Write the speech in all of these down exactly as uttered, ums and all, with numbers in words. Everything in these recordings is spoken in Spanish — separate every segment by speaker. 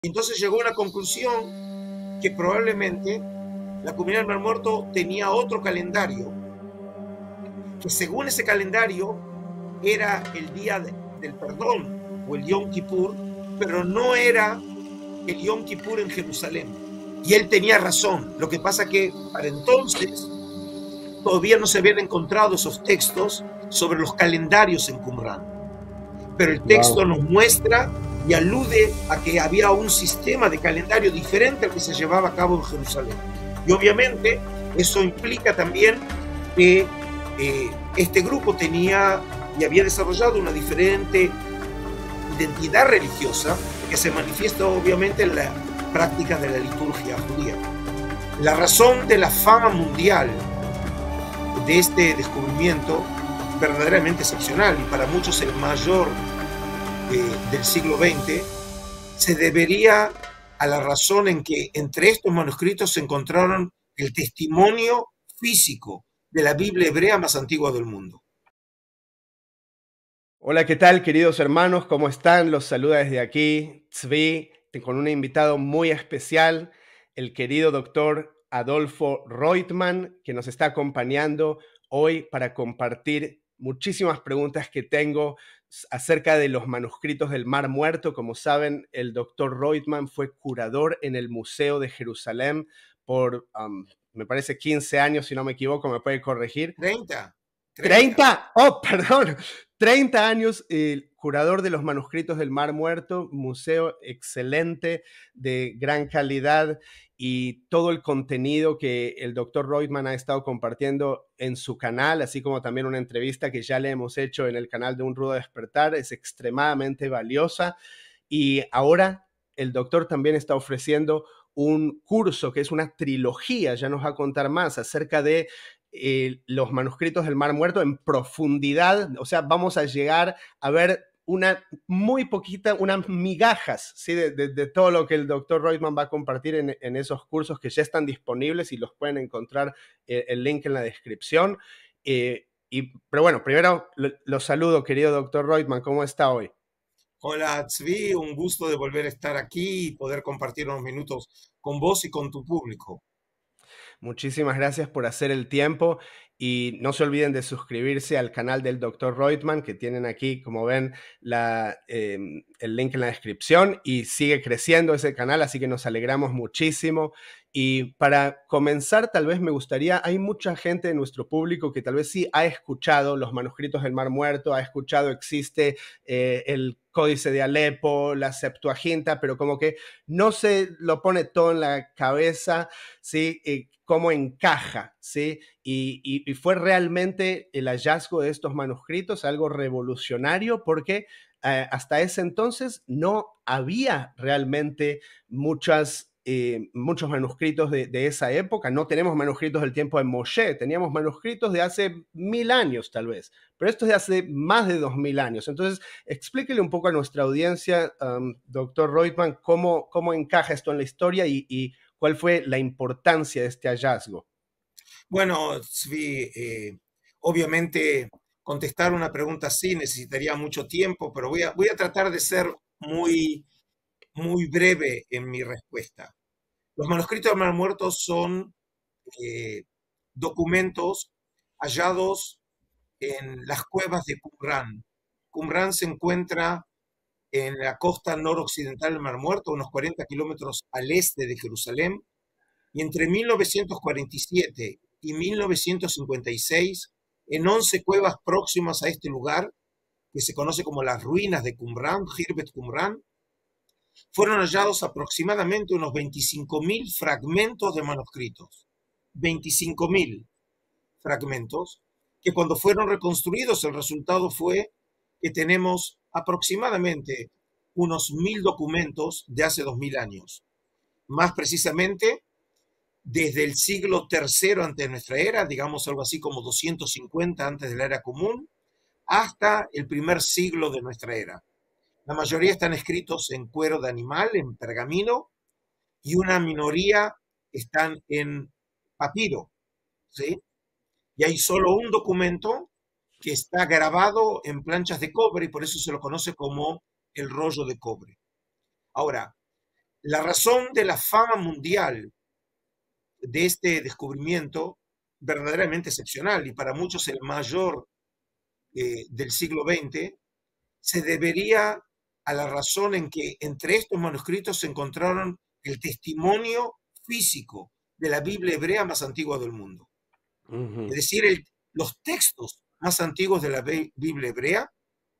Speaker 1: Entonces llegó a una conclusión que probablemente la comunidad del Mar Muerto tenía otro calendario, que según ese calendario era el día de, del perdón o el Yom Kippur, pero no era el Yom Kippur en Jerusalén. Y él tenía razón. Lo que pasa que para entonces todavía no se habían encontrado esos textos sobre los calendarios en Qumran. Pero el texto
Speaker 2: Wow.
Speaker 1: nos muestra y alude a que había un sistema de calendario diferente al que se llevaba a cabo en Jerusalén. Y obviamente eso implica también que eh, este grupo tenía y había desarrollado una diferente identidad religiosa que se manifiesta obviamente en la práctica de la liturgia judía. La razón de la fama mundial de este descubrimiento verdaderamente excepcional y para muchos el mayor eh, del siglo veinte se debería a la razón en que entre estos manuscritos se encontraron el testimonio físico de la Biblia hebrea más antigua del mundo.
Speaker 2: Hola, ¿qué tal, queridos hermanos? ¿Cómo están? Los saluda desde aquí Tzvi, con un invitado muy especial, el querido doctor Adolfo Roitman, que nos está acompañando hoy para compartir muchísimas preguntas que tengo acerca de los manuscritos del Mar Muerto. Como saben, el doctor Roitman fue curador en el Museo de Jerusalén por, um, me parece, quince años, si no me equivoco, me puede corregir.
Speaker 1: treinta.
Speaker 2: treinta, oh, perdón, treinta años, eh, curador de los manuscritos del Mar Muerto, museo excelente, de gran calidad, y todo el contenido que el doctor Roitman ha estado compartiendo en su canal, así como también una entrevista que ya le hemos hecho en el canal de Un Rudo Despertar, es extremadamente valiosa. Y ahora el doctor también está ofreciendo un curso que es una trilogía, ya nos va a contar más acerca de Eh, los manuscritos del Mar Muerto en profundidad. O sea, vamos a llegar a ver una muy poquita, unas migajas, ¿sí? de, de, de todo lo que el doctor Roitman va a compartir en, en esos cursos que ya están disponibles y los pueden encontrar, eh, el link en la descripción. Eh, y, pero bueno, primero lo, lo saludo, querido doctor Roitman, ¿cómo está hoy?
Speaker 1: Hola, Tzvi, un gusto de volver a estar aquí y poder compartir unos minutos con vos y con tu público.
Speaker 2: Muchísimas gracias por hacer el tiempo y no se olviden de suscribirse al canal del doctor Roitman, que tienen aquí, como ven, la, eh, el link en la descripción, y sigue creciendo ese canal, así que nos alegramos muchísimo. Y para comenzar, tal vez me gustaría, hay mucha gente de nuestro público que tal vez sí ha escuchado los manuscritos del Mar Muerto, ha escuchado, existe eh, el Códice de Alepo, la Septuaginta, pero como que no se lo pone todo en la cabeza, ¿sí? Eh, cómo encaja, ¿sí? Y, y, y fue realmente el hallazgo de estos manuscritos algo revolucionario porque eh, hasta ese entonces no había realmente muchas... Eh, muchos manuscritos de, de esa época. No tenemos manuscritos del tiempo de Moshe, teníamos manuscritos de hace mil años tal vez, pero esto es de hace más de dos mil años. Entonces, explíquele un poco a nuestra audiencia, um, doctor Roitman, cómo, cómo encaja esto en la historia y, y cuál fue la importancia de este hallazgo.
Speaker 1: Bueno, Tzvi, eh, obviamente contestar una pregunta así necesitaría mucho tiempo, pero voy a, voy a tratar de ser muy, muy breve en mi respuesta. Los manuscritos del Mar Muerto son eh, documentos hallados en las cuevas de Qumran. Qumran se encuentra en la costa noroccidental del Mar Muerto, unos cuarenta kilómetros al este de Jerusalén, y entre mil novecientos cuarenta y siete y mil novecientos cincuenta y seis, en once cuevas próximas a este lugar, que se conoce como las ruinas de Qumran, Khirbet Qumran, fueron hallados aproximadamente unos veinticinco mil fragmentos de manuscritos. veinticinco mil fragmentos, que cuando fueron reconstruidos el resultado fue que tenemos aproximadamente unos mil documentos de hace dos mil años. Más precisamente, desde el siglo tercero antes de nuestra era, digamos algo así como doscientos cincuenta antes de la era común, hasta el primer siglo de nuestra era. La mayoría están escritos en cuero de animal, en pergamino, y una minoría están en papiro, ¿sí? Y hay solo un documento que está grabado en planchas de cobre y por eso se lo conoce como el rollo de cobre. Ahora, La razón de la fama mundial de este descubrimiento, verdaderamente excepcional y para muchos el mayor eh, del siglo veinte, se debería a la razón en que entre estos manuscritos se encontraron el testimonio físico de la Biblia hebrea más antigua del mundo.
Speaker 2: Uh-huh.
Speaker 1: Es decir, el, los textos más antiguos de la Biblia hebrea.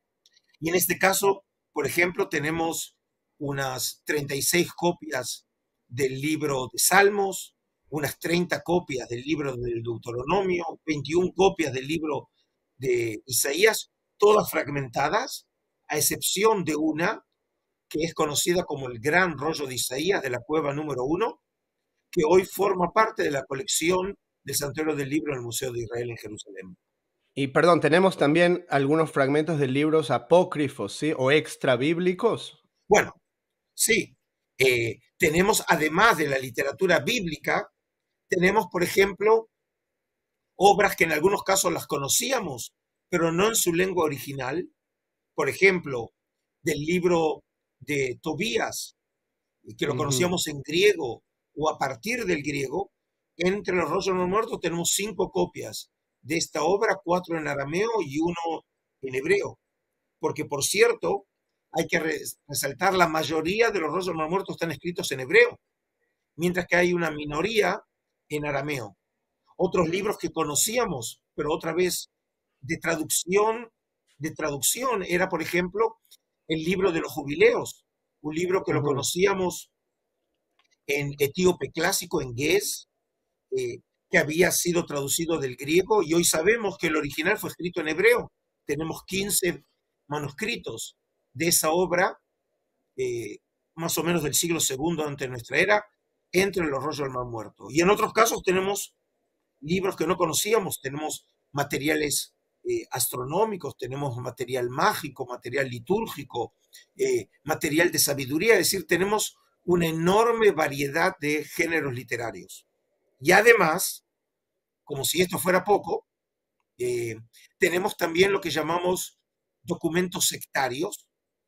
Speaker 1: Y en este caso, por ejemplo, tenemos unas treinta y seis copias del libro de Salmos, unas treinta copias del libro del Deuteronomio, veintiuna copias del libro de Isaías, todas fragmentadas, a excepción de una que es conocida como el Gran Rollo de Isaías de la Cueva número uno, que hoy forma parte de la colección del Santuario del Libro en el Museo de Israel en Jerusalén.
Speaker 2: Y perdón, tenemos también algunos fragmentos de libros apócrifos, ¿sí? O extra bíblicos.
Speaker 1: Bueno, sí. Eh, tenemos, además de la literatura bíblica, tenemos, por ejemplo, obras que en algunos casos las conocíamos, pero no en su lengua original. Por ejemplo, del libro de Tobías, que lo conocíamos uh-huh. en griego o a partir del griego. Entre los rollos no muertos tenemos cinco copias de esta obra, cuatro en arameo y uno en hebreo. Porque, por cierto, hay que resaltar, la mayoría de los rollos no muertos están escritos en hebreo, mientras que hay una minoría en arameo. Otros libros que conocíamos, pero otra vez de traducción, de traducción, era, por ejemplo, el libro de los jubileos, un libro que uh-huh. lo conocíamos en etíope clásico, en Ge'ez, eh, que había sido traducido del griego, y hoy sabemos que el original fue escrito en hebreo. Tenemos quince manuscritos de esa obra, eh, más o menos del siglo segundo antes de nuestra era, entre los rollos del Mar Muerto. Y en otros casos tenemos libros que no conocíamos, tenemos materiales eh, astronómicos, tenemos material mágico, material litúrgico, eh, material de sabiduría, es decir, tenemos una enorme variedad de géneros literarios. Y además, como si esto fuera poco, eh, tenemos también lo que llamamos documentos sectarios,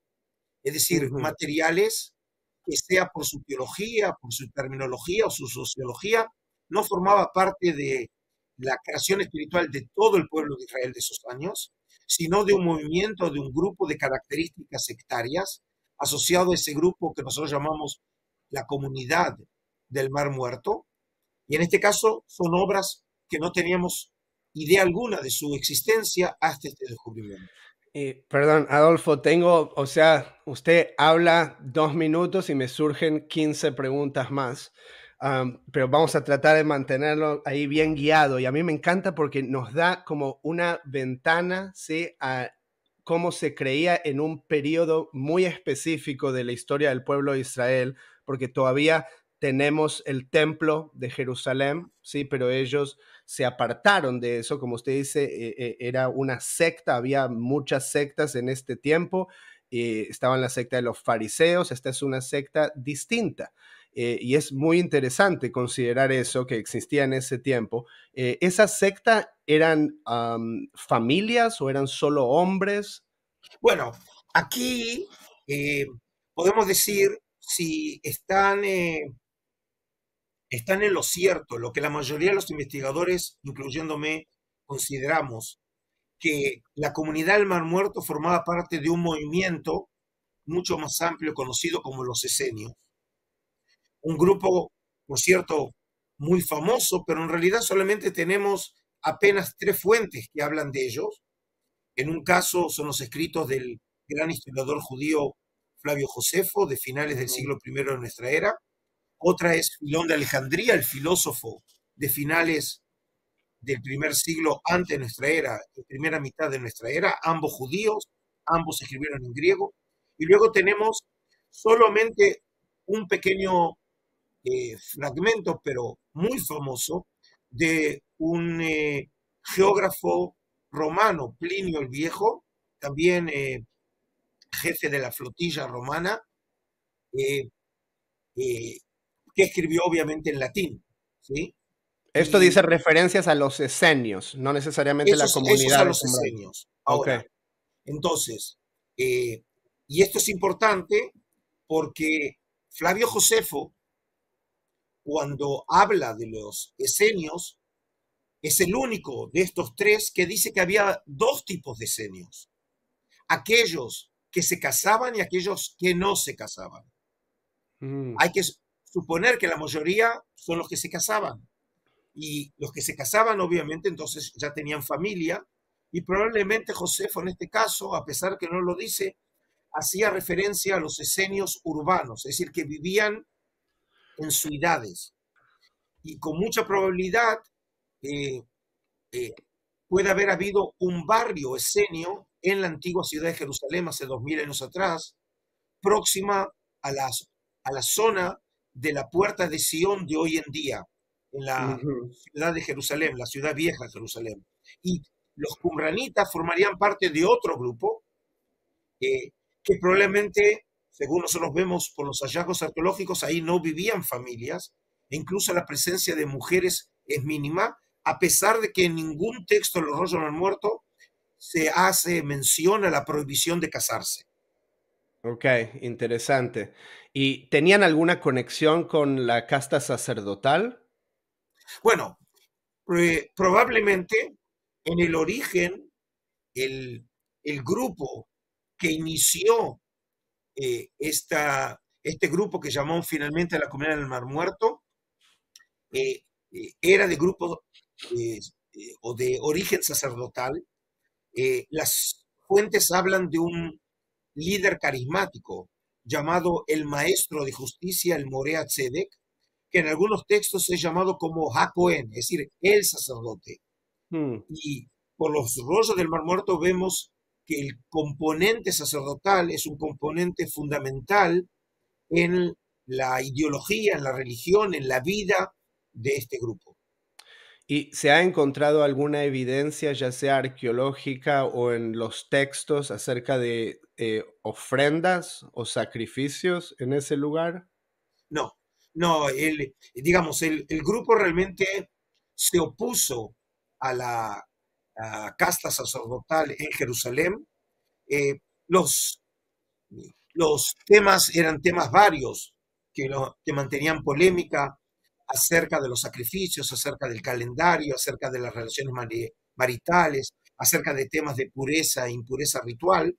Speaker 1: es decir, uh-huh. materiales que sea por su teología, por su terminología o su sociología, no formaba parte de la creación espiritual de todo el pueblo de Israel de esos años, sino de un movimiento, de un grupo de características sectarias, asociado a ese grupo que nosotros llamamos la comunidad del Mar Muerto, y en este caso son obras que no teníamos idea alguna de su existencia hasta este descubrimiento.
Speaker 2: Eh, perdón, Adolfo, tengo, o sea, usted habla dos minutos y me surgen quince preguntas más, um, pero vamos a tratar de mantenerlo ahí bien guiado. Y a mí me encanta porque nos da como una ventana, ¿sí?, a cómo se creía en un periodo muy específico de la historia del pueblo de Israel, porque todavía tenemos el templo de Jerusalén, sí, pero ellos se apartaron de eso, como usted dice, eh, era una secta, había muchas sectas en este tiempo, eh, estaba en la secta de los fariseos, esta es una secta distinta, eh, y es muy interesante considerar eso que existía en ese tiempo. Eh, ¿Esa secta eran um, familias o eran solo hombres?
Speaker 1: Bueno, aquí eh, podemos decir si están... Eh, están en lo cierto, lo que la mayoría de los investigadores, incluyéndome, consideramos, que la comunidad del Mar Muerto formaba parte de un movimiento mucho más amplio conocido como los esenios. Un grupo, por cierto, muy famoso, pero en realidad solamente tenemos apenas tres fuentes que hablan de ellos. En un caso son los escritos del gran historiador judío Flavio Josefo, de finales del siglo primero de nuestra era. Otra es Filón de Alejandría, el filósofo de finales del primer siglo antes de nuestra era, de primera mitad de nuestra era, ambos judíos, ambos escribieron en griego. Y luego tenemos solamente un pequeño eh, fragmento, pero muy famoso, de un eh, geógrafo romano, Plinio el Viejo, también eh, jefe de la flotilla romana, eh, eh, que escribió obviamente en latín, ¿sí?
Speaker 2: Esto
Speaker 1: y
Speaker 2: dice referencias a los esenios, no necesariamente
Speaker 1: esos,
Speaker 2: la comunidad.
Speaker 1: Esos a los esenios. Ahora,
Speaker 2: okay.
Speaker 1: Entonces, eh, y esto es importante porque Flavio Josefo, cuando habla de los esenios, es el único de estos tres que dice que había dos tipos de esenios: aquellos que se casaban y aquellos que no se casaban.
Speaker 2: Mm.
Speaker 1: Hay que suponer que la mayoría son los que se casaban, y los que se casaban obviamente entonces ya tenían familia, y probablemente Josefo en este caso, a pesar que no lo dice, hacía referencia a los esenios urbanos, es decir, que vivían en ciudades, y con mucha probabilidad eh, eh, puede haber habido un barrio esenio en la antigua ciudad de Jerusalén hace dos mil años atrás, próxima a, las, a la zona de la puerta de Sion de hoy en día, en la
Speaker 2: Ujú.
Speaker 1: ciudad de Jerusalén, la ciudad vieja de Jerusalén. Y los cumranitas formarían parte de otro grupo eh, que probablemente, según nosotros vemos por los hallazgos arqueológicos, ahí no vivían familias, e incluso la presencia de mujeres es mínima, a pesar de que en ningún texto de los rollos del muerto se hace mención a la prohibición de casarse.
Speaker 2: Ok, interesante. ¿Y tenían alguna conexión con la casta sacerdotal?
Speaker 1: Bueno, eh, probablemente en el origen, el, el grupo que inició eh, esta, este grupo que llamó finalmente a la comunidad del Mar Muerto, eh, eh, era de grupo eh, eh, o de origen sacerdotal. Eh, las fuentes hablan de un líder carismático llamado el maestro de justicia, el Morea Tzedek, que en algunos textos es llamado como Ha-Kohen, es decir, el sacerdote.
Speaker 2: Mm.
Speaker 1: Y por los rollos del Mar Muerto vemos que el componente sacerdotal es un componente fundamental en la ideología, en la religión, en la vida de este grupo.
Speaker 2: ¿Y se ha encontrado alguna evidencia, ya sea arqueológica o en los textos, acerca de eh, ofrendas o sacrificios en ese lugar?
Speaker 1: No, no, el, digamos, el, el grupo realmente se opuso a la a casta sacerdotal en Jerusalén. Eh, los, los temas eran temas varios que, lo, que mantenían polémica acerca de los sacrificios, acerca del calendario, acerca de las relaciones maritales, acerca de temas de pureza e impureza ritual.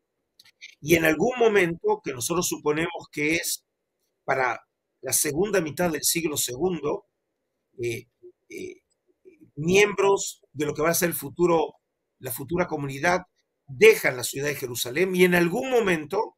Speaker 1: Y en algún momento, que nosotros suponemos que es para la segunda mitad del siglo segundo, eh, eh, miembros de lo que va a ser el futuro, la futura comunidad dejan la ciudad de Jerusalén y en algún momento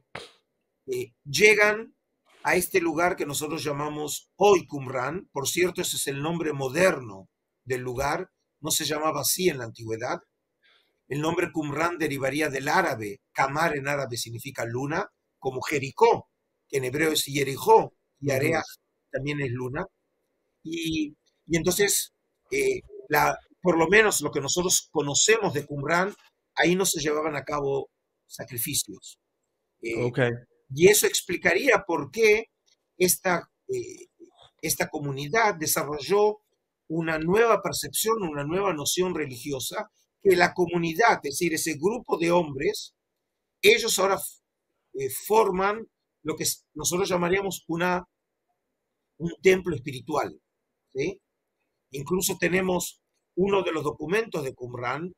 Speaker 1: eh, llegan a este lugar que nosotros llamamos hoy Qumran. Por cierto, ese es el nombre moderno del lugar, no se llamaba así en la antigüedad. El nombre Qumran derivaría del árabe, Kamar en árabe significa luna, como Jericó, que en hebreo es Jericó, y Areach
Speaker 2: Ujú.
Speaker 1: también es luna. Y, y entonces, eh, la, por lo menos lo que nosotros conocemos de Qumran, ahí no se llevaban a cabo sacrificios. Eh,
Speaker 2: Ok.
Speaker 1: y eso explicaría por qué esta, eh, esta comunidad desarrolló una nueva percepción, una nueva noción religiosa, que la comunidad, es decir, ese grupo de hombres, ellos ahora eh, forman lo que nosotros llamaríamos una, un templo espiritual. ¿Sí? Incluso tenemos uno de los documentos de Qumran,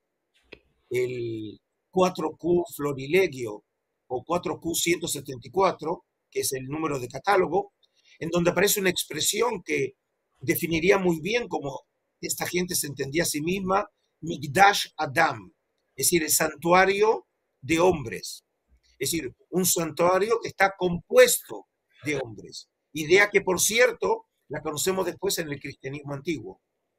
Speaker 1: el cuatro Q Florilegio o cuatro Q ciento setenta y cuatro, que es el número de catálogo, en donde aparece una expresión que definiría muy bien cómo esta gente se entendía a sí misma: Migdash Adam, es decir, el santuario de hombres, es decir, un santuario que está compuesto de hombres, idea que, por cierto, la conocemos después en el cristianismo antiguo.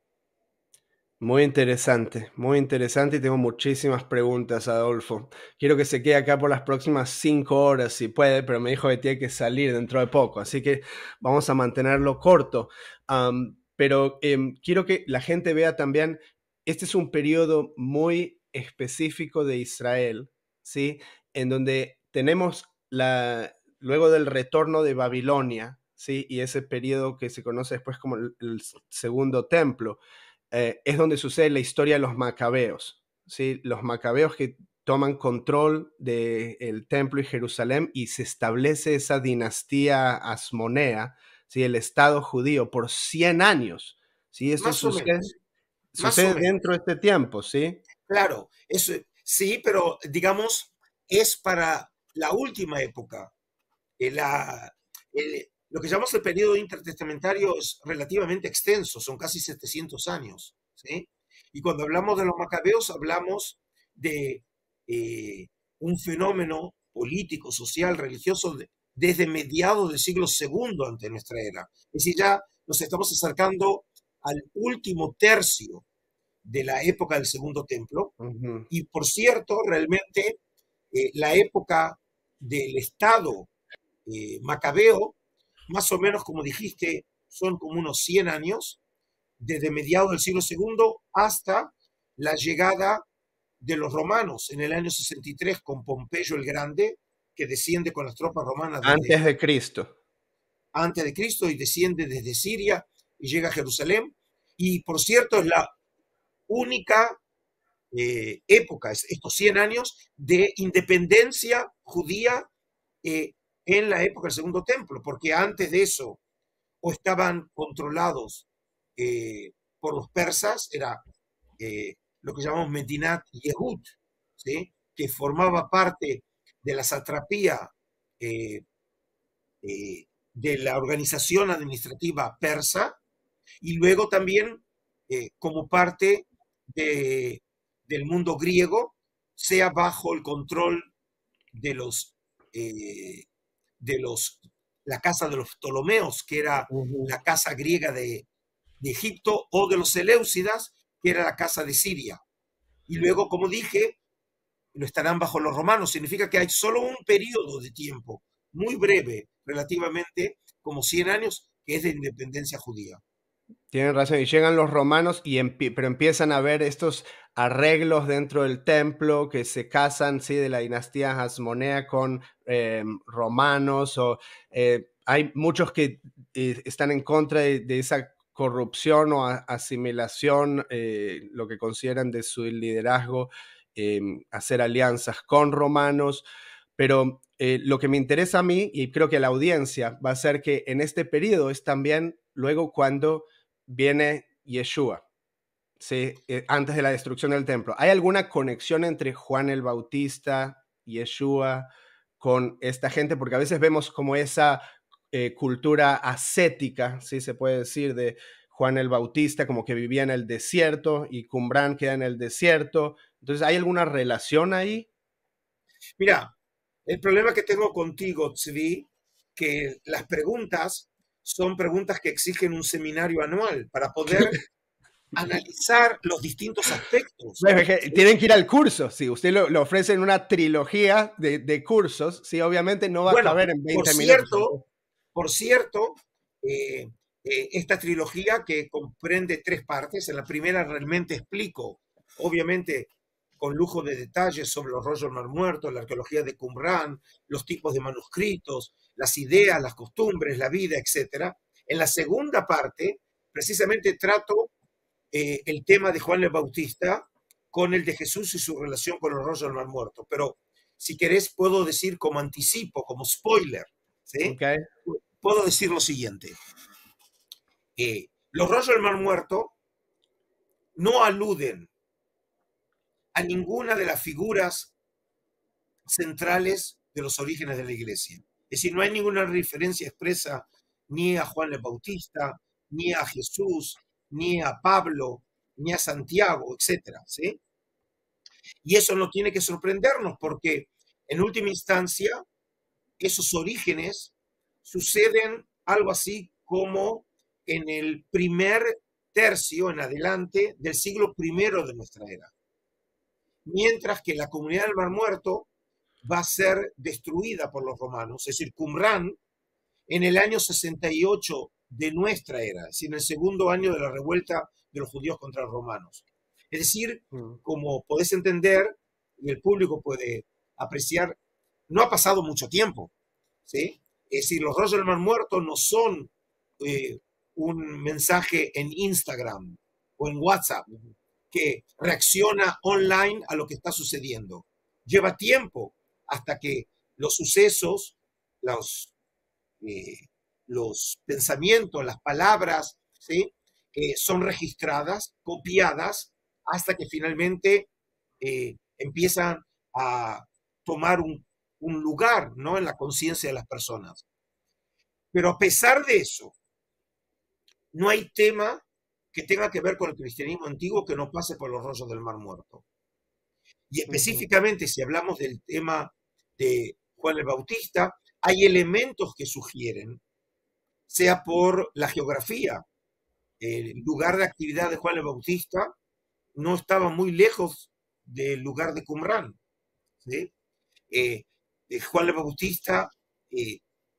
Speaker 2: Muy interesante, muy interesante y tengo muchísimas preguntas, Adolfo. Quiero que se quede acá por las próximas cinco horas si puede, pero me dijo que tiene que salir dentro de poco, así que vamos a mantenerlo corto. Um, pero eh, quiero que la gente vea también, este es un periodo muy específico de Israel, ¿sí? En donde tenemos la, luego del retorno de Babilonia, ¿sí? Y ese periodo que se conoce después como el, el segundo templo. Eh, es donde sucede la historia de los macabeos, ¿sí? Los macabeos que toman control del templo y Jerusalén y se establece esa dinastía asmonea, ¿sí? El Estado judío por cien años. ¿Sí? Esto
Speaker 1: Más o
Speaker 2: sucede,
Speaker 1: menos, más o
Speaker 2: sucede
Speaker 1: menos.
Speaker 2: dentro de este tiempo, ¿sí?
Speaker 1: Claro, eso sí, pero digamos, es para la última época. Eh, la, el- lo que llamamos el periodo intertestamentario es relativamente extenso, son casi setecientos años, ¿sí? Y cuando hablamos de los macabeos, hablamos de eh, un fenómeno político, social, religioso de- desde mediados del siglo segundo ante nuestra era. Es decir, ya nos estamos acercando al último tercio de la época del Segundo Templo.
Speaker 2: Ujú.
Speaker 1: Y por cierto, realmente eh, la época del Estado eh, macabeo, más o menos como dijiste, son como unos cien años, desde mediados del siglo segundo hasta la llegada de los romanos en el año sesenta y tres con Pompeyo el Grande, que desciende con las tropas romanas desde
Speaker 2: Antes de Cristo.
Speaker 1: antes de Cristo y desciende desde Siria y llega a Jerusalén. Y por cierto, es la única eh, época, estos cien años de independencia judía eh, en la época del Segundo Templo, porque antes de eso o estaban controlados eh, por los persas, era eh, lo que llamamos Medinat Yehud, ¿sí? Que formaba parte de la satrapía eh, eh, de la organización administrativa persa, y luego también eh, como parte de, del mundo griego, sea bajo el control de los, eh, de los, la casa de los Ptolomeos, que era
Speaker 2: Ujú.
Speaker 1: la casa griega de, de Egipto, o de los Seleucidas, que era la casa de Siria. Y luego, como dije, lo estarán bajo los romanos. Significa que hay solo un periodo de tiempo, muy breve, relativamente, como cien años, que es de independencia judía.
Speaker 2: Tienen razón, y llegan los romanos, y empie- pero empiezan a ver estos arreglos dentro del templo que se casan, sí, de la dinastía Hasmonea con eh, romanos, o eh, hay muchos que eh, están en contra de, de esa corrupción o a- asimilación, eh, lo que consideran de su liderazgo, eh, hacer alianzas con romanos, pero eh, lo que me interesa a mí, y creo que a la audiencia, va a ser que en este periodo es también luego cuando viene Yeshua, ¿sí? Eh, antes de la destrucción del templo. ¿Hay alguna conexión entre Juan el Bautista, Yeshua, con esta gente? Porque a veces vemos como esa eh, cultura ascética, ¿sí? Se puede decir, de Juan el Bautista, como que vivía en el desierto, y Qumrán queda en el desierto. Entonces, ¿hay alguna relación ahí?
Speaker 1: Mira, el problema que tengo contigo, Tzvi, que las preguntas son preguntas que exigen un seminario anual para poder analizar los distintos aspectos.
Speaker 2: Bueno, es que
Speaker 1: ¿Sí?
Speaker 2: tienen que ir al curso, si usted lo, lo ofrece en una trilogía de, de cursos, sí, obviamente no va a
Speaker 1: Bueno,
Speaker 2: caber en
Speaker 1: por
Speaker 2: veinte minutos.
Speaker 1: cierto, por cierto, eh, eh, esta trilogía que comprende tres partes, en la primera realmente explico, obviamente con lujo de detalles sobre los rollos del Mar Muerto, la arqueología de Qumrán, los tipos de manuscritos, las ideas, las costumbres, la vida, etcétera. En la segunda parte, precisamente trato eh, el tema de Juan el Bautista con el de Jesús y su relación con los rollos del Mar Muerto. Pero si querés, puedo decir como anticipo, como spoiler, ¿sí?
Speaker 2: Okay.
Speaker 1: Puedo decir lo siguiente. Eh, los rollos del Mar Muerto no aluden a ninguna de las figuras centrales de los orígenes de la iglesia. Es decir, no hay ninguna referencia expresa ni a Juan el Bautista, ni a Jesús, ni a Pablo, ni a Santiago, etcétera, ¿sí? Y eso no tiene que sorprendernos porque, en última instancia, esos orígenes suceden algo así como en el primer tercio en adelante del siglo primero de nuestra era. Mientras que la comunidad del Mar Muerto va a ser destruida por los romanos, es decir, Qumrán, en el año sesenta y ocho de nuestra era, es decir, en el segundo año de la revuelta de los judíos contra los romanos. Es decir,
Speaker 2: Mm.
Speaker 1: como podés entender y el público puede apreciar, no ha pasado mucho tiempo, ¿sí? Es decir, los rollos del Mar Muerto no son eh, un mensaje en Instagram o en WhatsApp que reacciona online a lo que está sucediendo. lleva tiempo hasta que los sucesos, los, eh, los pensamientos, las palabras, ¿sí? eh, son registradas, copiadas, hasta que finalmente eh, empiezan a tomar un, un lugar, ¿no? en la conciencia de las personas. Pero a pesar de eso, no hay tema que tenga que ver con el cristianismo antiguo que no pase por los rollos del Mar Muerto. Y
Speaker 2: Ujú.
Speaker 1: específicamente, si hablamos del tema de Juan el Bautista, hay elementos que sugieren, sea por la geografía, el lugar de actividad de Juan el Bautista no estaba muy lejos del lugar de Qumrán, ¿sí? Eh, eh, Juan el Bautista eh,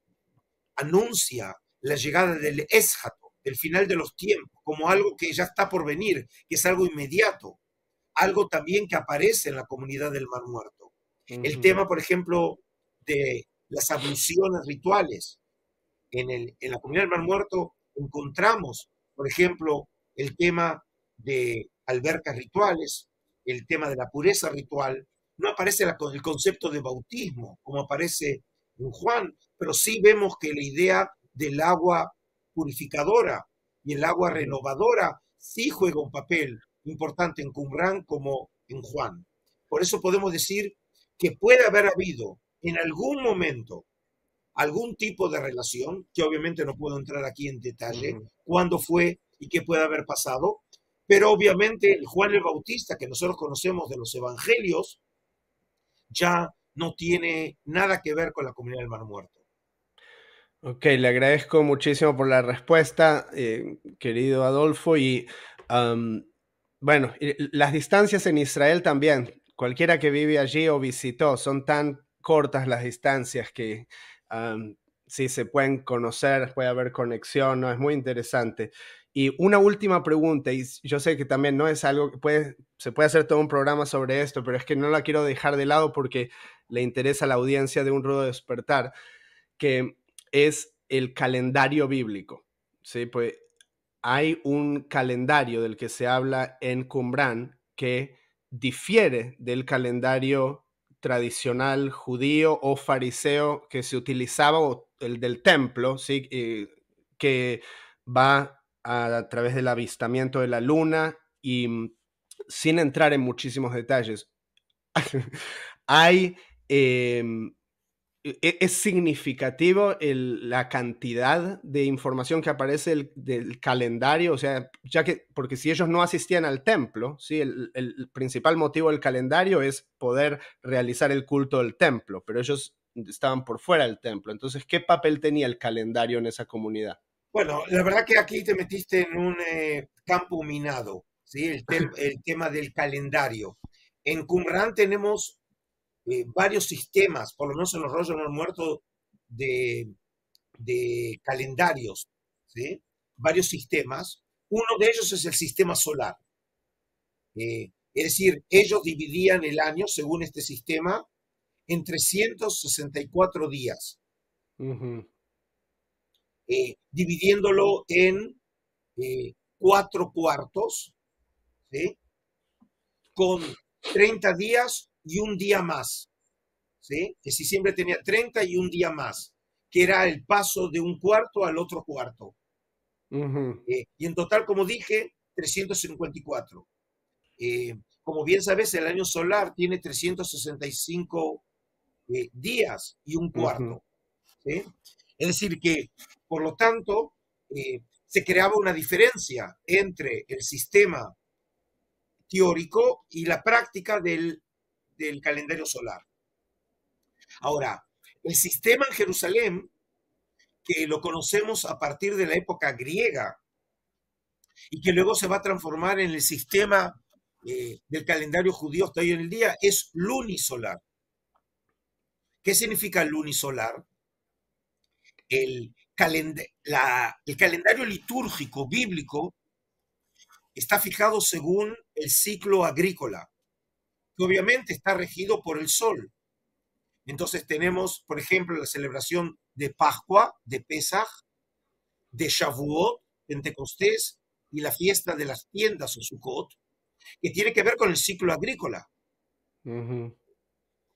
Speaker 1: anuncia la llegada del Eschato, el final de los tiempos, como algo que ya está por venir, que es algo inmediato, algo también que aparece en la comunidad del Mar Muerto. El
Speaker 2: Ujú.
Speaker 1: tema, por ejemplo, de las abluciones rituales. En, el, en la comunidad del Mar Muerto encontramos, por ejemplo, el tema de albercas rituales, el tema de la pureza ritual. No aparece la, el concepto de bautismo como aparece en Juan, pero sí vemos que la idea del agua purificadora y el agua
Speaker 2: Ujú.
Speaker 1: renovadora sí juega un papel importante en Qumrán como en Juan. Por eso podemos decir que puede haber habido en algún momento algún tipo de relación, que obviamente no puedo entrar aquí en detalle,
Speaker 2: Ujú.
Speaker 1: cuándo fue y qué puede haber pasado, pero obviamente el Juan el Bautista que nosotros conocemos de los evangelios ya no tiene nada que ver con la comunidad del Mar Muerto.
Speaker 2: Ok, le agradezco muchísimo por la respuesta, eh, querido Adolfo. Y um, bueno, y las distancias en Israel también, cualquiera que vive allí o visitó, son tan cortas las distancias que um, sí se pueden conocer, puede haber conexión, ¿no? Es muy interesante. Y una última pregunta, y yo sé que también no es algo que puede, se puede hacer todo un programa sobre esto, pero es que no la quiero dejar de lado porque le interesa a la audiencia de Un Rudo Despertar, que es el calendario bíblico, ¿sí? Pues hay un calendario del que se habla en Qumrán que difiere del calendario tradicional judío o fariseo que se utilizaba, o el del templo, ¿sí? Eh, que va a, a través del avistamiento de la luna y mm, sin entrar en muchísimos detalles. hay eh, e- es significativo el- la cantidad de información que aparece el- del calendario, o sea, ya que, porque si ellos no asistían al templo, ¿sí? el, el principal motivo del calendario es poder realizar el culto del templo, pero ellos estaban por fuera del templo. Entonces, ¿qué papel tenía el calendario en esa comunidad?
Speaker 1: Bueno, la verdad que aquí te metiste en un eh, campo minado, ¿sí? El, tel, el, tema del calendario. En Qumrán tenemos eh, varios sistemas, por lo menos en los rollos no muertos, de, de calendarios, ¿sí? Varios sistemas. Uno de ellos es el sistema solar. Eh, es decir, ellos dividían el año, según este sistema, en trescientos sesenta y cuatro días,
Speaker 2: Ujú.
Speaker 1: eh, dividiéndolo en eh, cuatro cuartos, ¿sí? Con treinta días y un día más, ¿sí? Que si siempre tenía treinta y un día más, que era el paso de un cuarto al otro cuarto.
Speaker 2: Ujú.
Speaker 1: Eh, y en total, como dije, trescientos cincuenta y cuatro. Eh, como bien sabes, el año solar tiene trescientos sesenta y cinco eh, días y un
Speaker 2: Ujú.
Speaker 1: cuarto, ¿sí? Es decir, que, por lo tanto, eh, se creaba una diferencia entre el sistema teórico y la práctica del, del calendario solar. Ahora, el sistema en Jerusalén, que lo conocemos a partir de la época griega y que luego se va a transformar en el sistema eh, del calendario judío hasta hoy en el día, es lunisolar. ¿Qué significa lunisolar? El, calend la, el calendario litúrgico bíblico está fijado según el ciclo agrícola, que obviamente está regido por el sol. Entonces tenemos, por ejemplo, la celebración de Pascua, de Pesaj, de Shavuot, Pentecostés, y la fiesta de las tiendas o Sukkot, que tiene que ver con el ciclo agrícola.
Speaker 2: Ujú.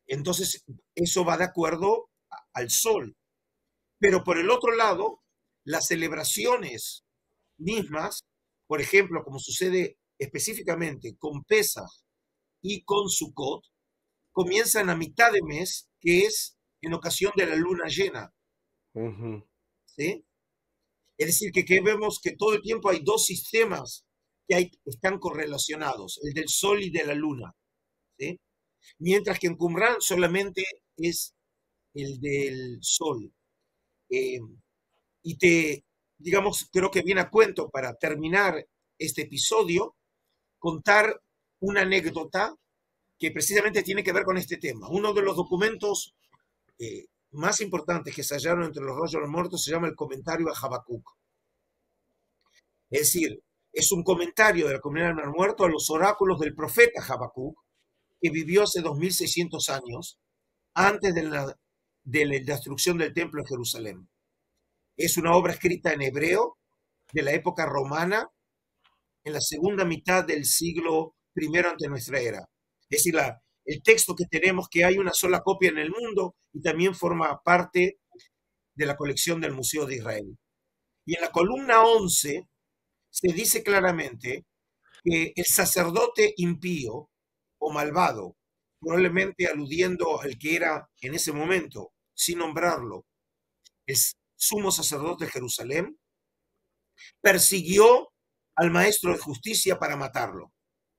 Speaker 1: Entonces, eso va de acuerdo al sol. Pero por el otro lado, las celebraciones mismas, por ejemplo, como sucede específicamente con Pesaj y con Sukkot, comienzan a mitad de mes, que es en ocasión de la luna llena.
Speaker 2: Uh-huh.
Speaker 1: ¿Sí? Es decir, que, que vemos que todo el tiempo hay dos sistemas que hay, están correlacionados, el del sol y de la luna. ¿Sí? Mientras que en Qumran solamente es el del sol. Eh, y te, digamos, creo que viene a cuento para terminar este episodio, contar una anécdota que precisamente tiene que ver con este tema. Uno de los documentos eh, más importantes que se hallaron entre los rollos de los muertos se llama el comentario a Habacuc. Es decir, es un comentario de la comunidad del Mar Muerto a los oráculos del profeta Habacuc, que vivió hace dos mil seiscientos años, antes de la, de la destrucción del templo en Jerusalén. Es una obra escrita en hebreo de la época romana, en la segunda mitad del siglo primero ante nuestra era. Es decir, la, el texto que tenemos, que hay una sola copia en el mundo y también forma parte de la colección del Museo de Israel. Y en la columna once se dice claramente que el sacerdote impío o malvado, probablemente aludiendo al que era en ese momento, sin nombrarlo, el sumo sacerdote de Jerusalén, persiguió al maestro de justicia para matarlo.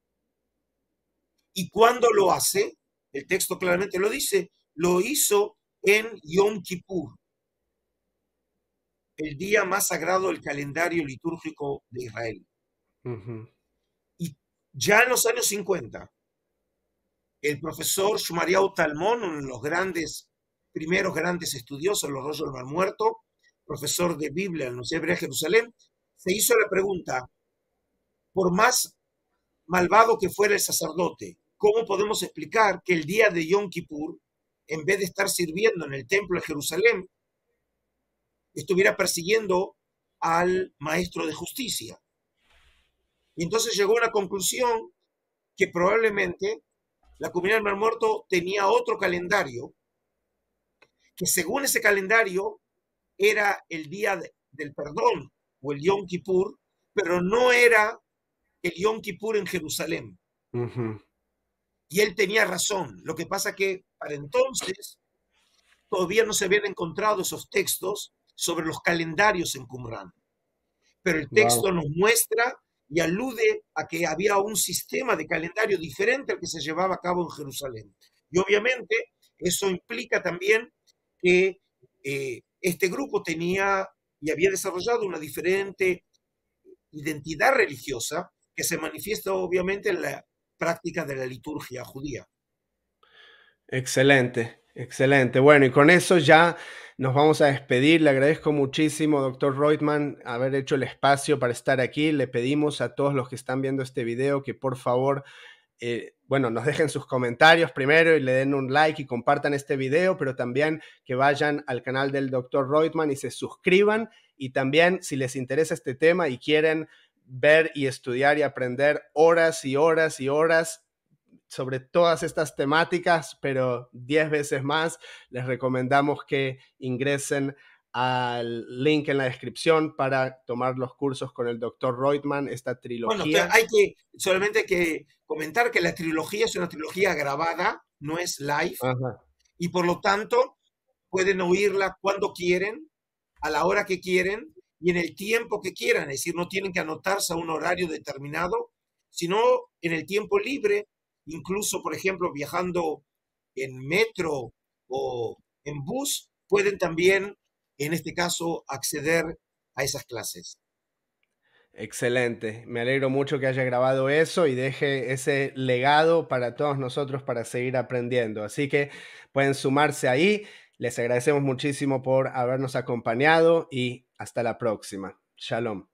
Speaker 1: Y cuando lo hace, el texto claramente lo dice, lo hizo en Yom Kippur, el día más sagrado del calendario litúrgico de Israel.
Speaker 2: Uh-huh.
Speaker 1: Y ya en los años cincuenta, el profesor Shumariau Talmón, uno de los grandes, primeros grandes estudiosos de los rollos del Mar Muerto, profesor de Biblia en la Universidad Hebrea de Jerusalén, se hizo la pregunta, por más malvado que fuera el sacerdote, ¿cómo podemos explicar que el día de Yom Kippur, en vez de estar sirviendo en el templo de Jerusalén, estuviera persiguiendo al maestro de justicia? Y entonces llegó a una conclusión que probablemente la comunidad del Mar Muerto tenía otro calendario, que según ese calendario era el día de, del perdón o el Yom Kippur, pero no era el Yom Kippur en Jerusalén.
Speaker 2: Uh-huh.
Speaker 1: Y él tenía razón. Lo que pasa que para entonces todavía no se habían encontrado esos textos sobre los calendarios en Qumran. Pero el texto
Speaker 2: Wow.
Speaker 1: nos muestra y alude a que había un sistema de calendario diferente al que se llevaba a cabo en Jerusalén. Y obviamente eso implica también que eh, este grupo tenía y había desarrollado una diferente identidad religiosa que se manifiesta obviamente en la práctica de la liturgia judía.
Speaker 2: Excelente, excelente. Bueno, y con eso ya nos vamos a despedir. Le agradezco muchísimo, doctor Roitman, haber hecho el espacio para estar aquí. Le pedimos a todos los que están viendo este video que por favor, eh, bueno, nos dejen sus comentarios primero y le den un like y compartan este video, pero también que vayan al canal del doctor Roitman y se suscriban. Y también, si les interesa este tema y quieren ver y estudiar y aprender horas y horas y horas sobre todas estas temáticas, pero diez veces más, les recomendamos que ingresen al link en la descripción para tomar los cursos con el doctor Roitman, esta trilogía.
Speaker 1: Bueno, hay que solamente que comentar que la trilogía es una trilogía grabada, no es live,
Speaker 2: Ajá.
Speaker 1: Y por lo tanto pueden oírla cuando quieren, a la hora que quieren y en el tiempo que quieran. Es decir, no tienen que anotarse a un horario determinado, sino en el tiempo libre, incluso, por ejemplo, viajando en metro o en bus, pueden también, en este caso, acceder a esas clases.
Speaker 2: Excelente, me alegro mucho que haya grabado eso y deje ese legado para todos nosotros para seguir aprendiendo. Así que pueden sumarse ahí. Les agradecemos muchísimo por habernos acompañado y hasta la próxima. Shalom.